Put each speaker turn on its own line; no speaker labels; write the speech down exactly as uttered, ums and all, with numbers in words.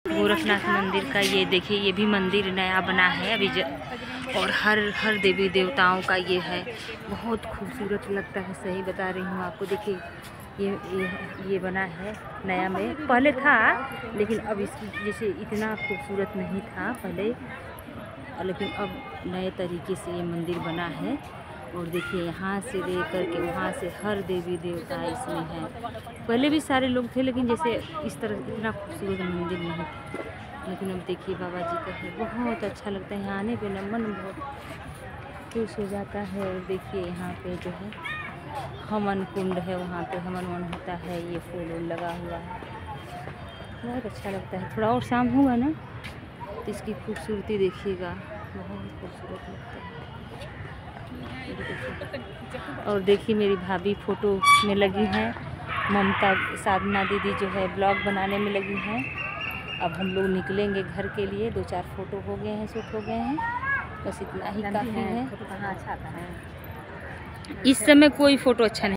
गोरखनाथ मंदिर का ये देखिए, ये भी मंदिर नया बना है अभी ज... और हर हर देवी देवताओं का ये है, बहुत खूबसूरत लगता है, सही बता रही हूँ आपको। देखिए ये ये ये बना है नया में, पहले था लेकिन अब इसकी जैसे इतना खूबसूरत नहीं था पहले, लेकिन अब नए तरीके से ये मंदिर बना है। और देखिए यहाँ से लेकर के वहाँ से हर देवी देवता इसमें है। पहले भी सारे लोग थे लेकिन जैसे इस तरह इतना खूबसूरत मंदिर नहीं था, लेकिन अब देखिए बाबा जी का है, बहुत अच्छा लगता है। यहाँ आने पे न मन बहुत खुश हो जाता है। और देखिए यहाँ पे जो है हवन कुंड है, वहाँ पे हवन वन होता है, ये फूल वूल लगा हुआ है, बहुत अच्छा लगता है। थोड़ा और शाम होगा ना तो इसकी खूबसूरती देखिएगा, बहुत खूबसूरत लगता है। और देखिए मेरी भाभी फ़ोटो में लगी हैं, ममता साधना दीदी जो है ब्लॉग बनाने में लगी हैं। अब हम लोग निकलेंगे घर के लिए, दो चार फ़ोटो हो गए हैं, शूट हो गए हैं, बस इतना ही काफ़ी है।
कहाँ अच्छा आता है
इस समय कोई फ़ोटो अच्छा नहीं।